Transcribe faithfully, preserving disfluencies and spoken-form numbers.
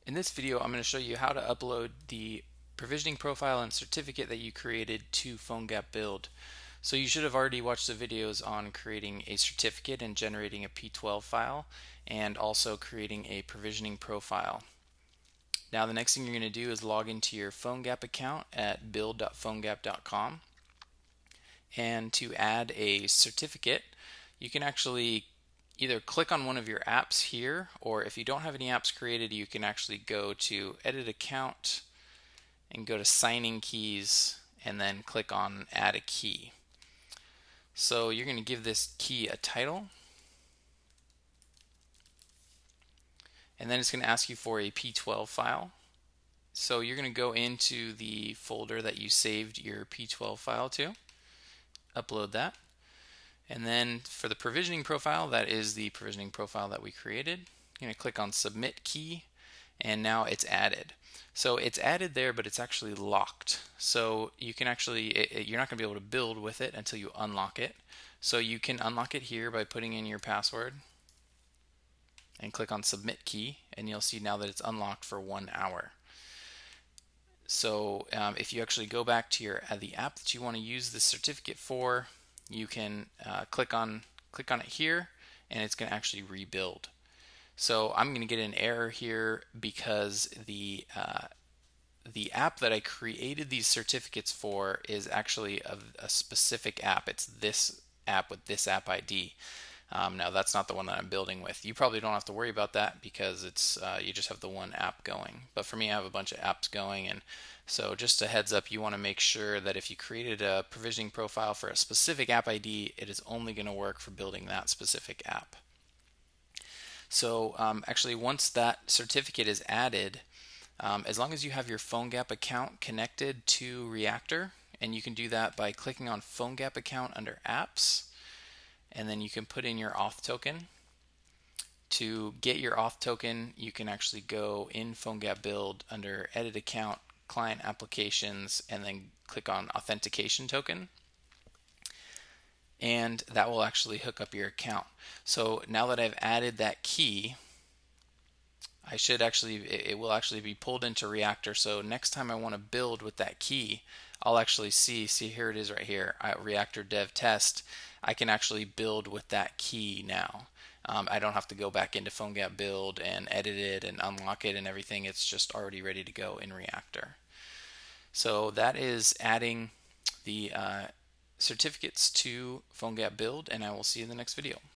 In this video, I'm going to show you how to upload the provisioning profile and certificate that you created to PhoneGap Build. So you should have already watched the videos on creating a certificate and generating a P twelve file, and also creating a provisioning profile. Now the next thing you're going to do is log into your PhoneGap account at build dot phonegap dot com, and to add a certificate, you can actually either click on one of your apps here, or if you don't have any apps created, you can actually go to Edit Account and go to Signing Keys and then click on Add a Key. So you're going to give this key a title, and then it's going to ask you for a P twelve file. So you're going to go into the folder that you saved your P twelve file to, upload that. And then for the provisioning profile, that is the provisioning profile that we created. You're going to click on Submit Key, and now it's added. So it's added there, but it's actually locked. So you can actually, it, it, you're not going to be able to build with it until you unlock it. So you can unlock it here by putting in your password and click on Submit Key, and you'll see now that it's unlocked for one hour. So um, if you actually go back to your uh, the app that you want to use the certificate for, you can uh, click on click on it here, and it's going to actually rebuild. So I'm going to get an error here because the uh, the app that I created these certificates for is actually a, a specific app. It's this app with this app I D. Um, now that's not the one that I'm building with. You probably don't have to worry about that because it's uh, you just have the one app going. But for me, I have a bunch of apps going, and so just a heads up, you want to make sure that if you created a provisioning profile for a specific app I D, it is only going to work for building that specific app. So um, actually, once that certificate is added, um, as long as you have your PhoneGap account connected to Reactor, and you can do that by clicking on PhoneGap account under Apps, and then you can put in your auth token. To get your auth token, you can actually go in PhoneGap Build under Edit Account, Client Applications, and then click on Authentication Token, and that will actually hook up your account. So now that I've added that key, I should actually, it will actually be pulled into Reactor. So next time I want to build with that key, I'll actually see, see here it is right here, at Reactor Dev Test. I can actually build with that key now. Um, I don't have to go back into PhoneGap Build and edit it and unlock it and everything. It's just already ready to go in Reactor. So that is adding the uh, certificates to PhoneGap Build, and I will see you in the next video.